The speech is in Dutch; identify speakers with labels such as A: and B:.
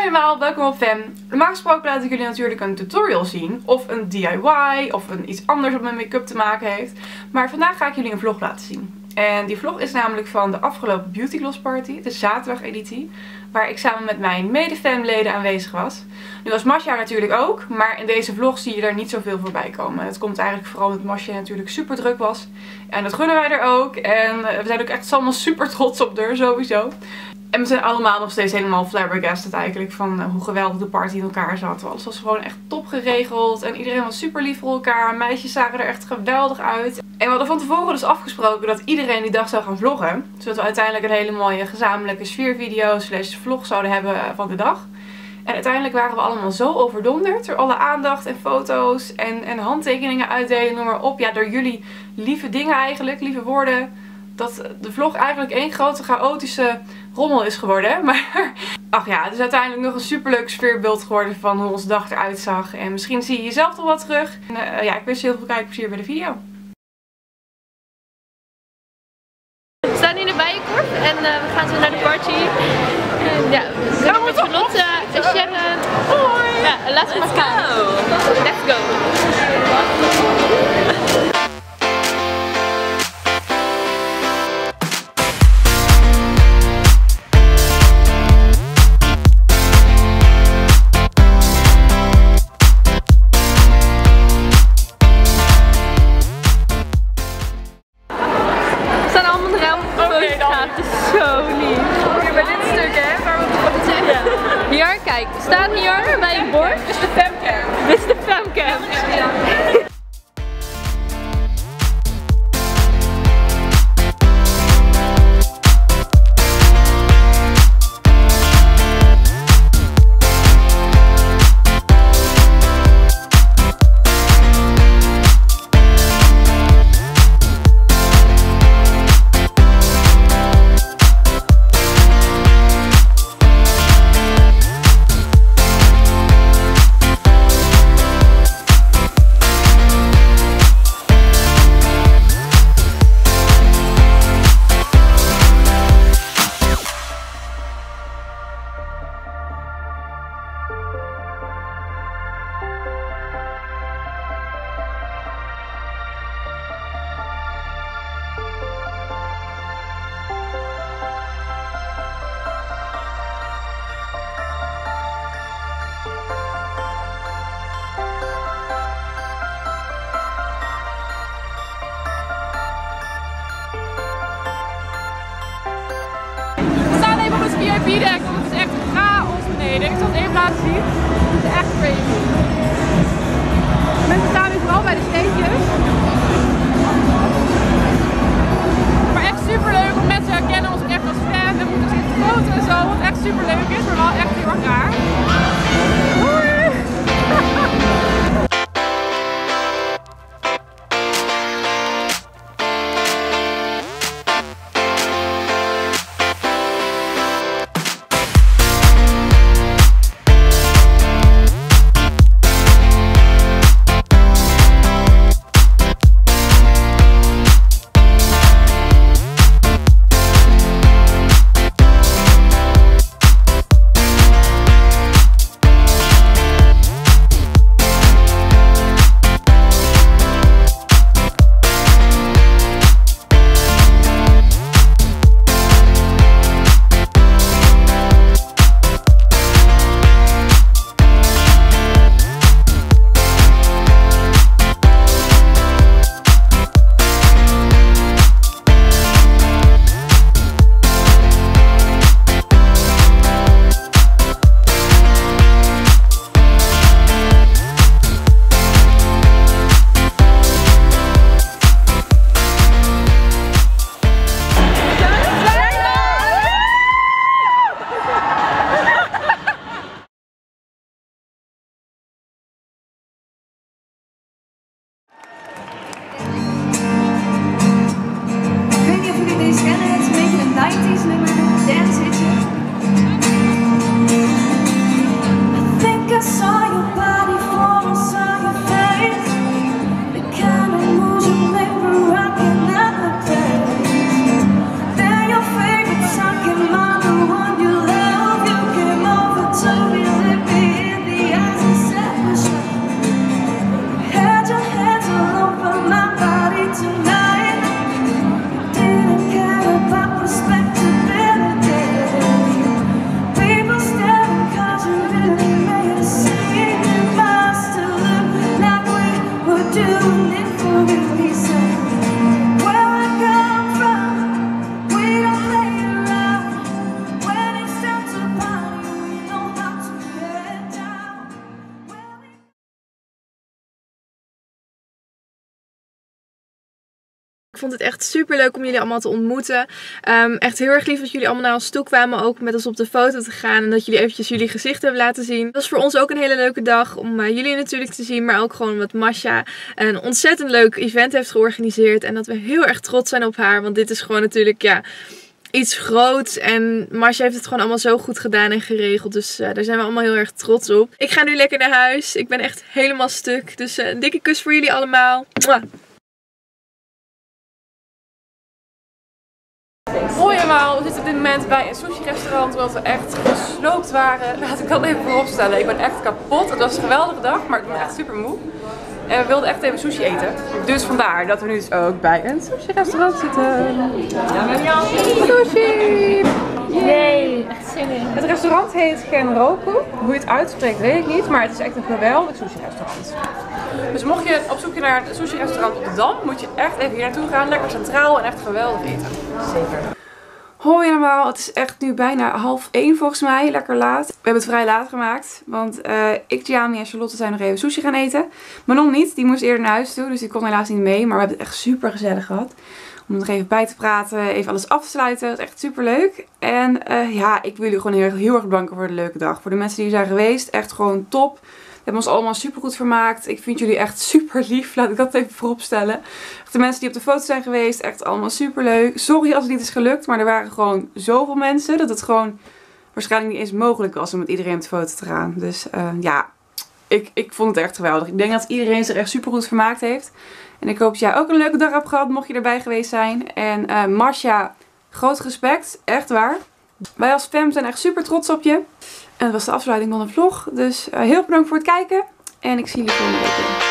A: allemaal, welkom op Fem. Normaal gesproken laat ik jullie natuurlijk een tutorial zien. Of een DIY, of iets anders wat met make-up te maken heeft. Maar vandaag ga ik jullie een vlog laten zien. En die vlog is namelijk van de afgelopen Beauty Gloss Party, de zaterdageditie. Waar ik samen met mijn mede-Fem-leden aanwezig was. Nu was Masja natuurlijk ook, maar in deze vlog zie je er niet zoveel voorbij komen. Het komt eigenlijk vooral omdat Masja natuurlijk super druk was. En dat gunnen wij er ook. En we zijn ook echt allemaal super trots op haar, sowieso. En we zijn allemaal nog steeds helemaal flabbergasted eigenlijk van hoe geweldig de party in elkaar zat. Alles was gewoon echt top geregeld en iedereen was super lief voor elkaar. Meisjes zagen er echt geweldig uit. En we hadden van tevoren dus afgesproken dat iedereen die dag zou gaan vloggen. Zodat we uiteindelijk een hele mooie gezamenlijke sfeervideo / vlog zouden hebben van de dag. En uiteindelijk waren we allemaal zo overdonderd door alle aandacht en foto's en handtekeningen uitdelen, noem maar op. Ja, door jullie lieve dingen eigenlijk, lieve woorden. Dat de vlog eigenlijk één grote chaotische rommel is geworden. Maar ach ja, het is uiteindelijk nog een superleuk sfeerbeeld geworden van hoe onze dag eruit zag. En misschien zie je jezelf toch wat terug. En ja, ik wens je heel veel kijkplezier bij de video.
B: We staan in de Bijenkorf en we gaan zo naar de party. En ja, we zijn met Charlotte en Sharon. Hoi! Ja, laten we maar gaan. Let's go! Hier, kijk, we staan hier bij een bord. Dit is de Femcam. Dit is de Femcam. VIP-deck, want het is echt chaos beneden. Ik zal het even laten zien. Het is echt crazy. Mensen staan nu vooral bij de steentjes. Maar echt super leuk, want mensen herkennen ons echt als fan. We moeten zich foto's en zo, wat echt super leuk is, maar wel echt heel erg raar. Hoi!
C: Ik vond het echt super leuk om jullie allemaal te ontmoeten. Echt heel erg lief dat jullie allemaal naar ons toe kwamen. Ook met ons op de foto te gaan. En dat jullie eventjes jullie gezicht hebben laten zien. Het was voor ons ook een hele leuke dag. Om jullie natuurlijk te zien. Maar ook gewoon omdat Masha een ontzettend leuk event heeft georganiseerd. En dat we heel erg trots zijn op haar. Want dit is gewoon natuurlijk ja, iets groots. En Masha heeft het gewoon allemaal zo goed gedaan en geregeld. Dus daar zijn we allemaal heel erg trots op. Ik ga nu lekker naar huis. Ik ben echt helemaal stuk. Dus een dikke kus voor jullie allemaal. Mwah.
A: Hoi allemaal, we zitten op dit moment bij een sushi restaurant omdat we echt gesloopt waren. Laat ik dat even vooropstellen. Ik ben echt kapot. Het was een geweldige dag, maar ik ben echt super moe. En we wilden echt even sushi eten. Dus vandaar dat we nu dus ook bij een sushi restaurant zitten. Sushi!
B: Yay, echt zin in.
A: Het restaurant heet Genroku. Hoe je het uitspreekt weet ik niet, maar het is echt een geweldig sushi restaurant. Dus mocht je op zoek naar een sushi restaurant op de Dam, moet je echt even hier naartoe gaan. Lekker centraal en echt geweldig eten. Zeker. Hoi allemaal, het is echt nu bijna 12:30 volgens mij, lekker laat. We hebben het vrij laat gemaakt, want ik, Jamie en Charlotte zijn nog even sushi gaan eten. Manon niet, die moest eerder naar huis toe, dus die kon helaas niet mee. Maar we hebben het echt super gezellig gehad. Om er nog even bij te praten, even alles af te sluiten. Het is echt super leuk. En ja, ik wil jullie gewoon heel erg bedanken voor de leuke dag. Voor de mensen die hier zijn geweest, echt gewoon top. We hebben ons allemaal super goed vermaakt. Ik vind jullie echt super lief. Laat ik dat even voorop stellen. De mensen die op de foto zijn geweest, echt allemaal super leuk. Sorry als het niet is gelukt, maar er waren gewoon zoveel mensen. Dat het gewoon waarschijnlijk niet eens mogelijk was om met iedereen op de foto te gaan. Dus ja, ik vond het echt geweldig. Ik denk dat iedereen zich echt super goed vermaakt heeft. En ik hoop dat jij ook een leuke dag hebt gehad, mocht je erbij geweest zijn. En Masha, groot respect. Echt waar. Wij als fam zijn echt super trots op je. En dat was de afsluiting van de vlog. Dus heel bedankt voor het kijken. En ik zie jullie volgende week weer.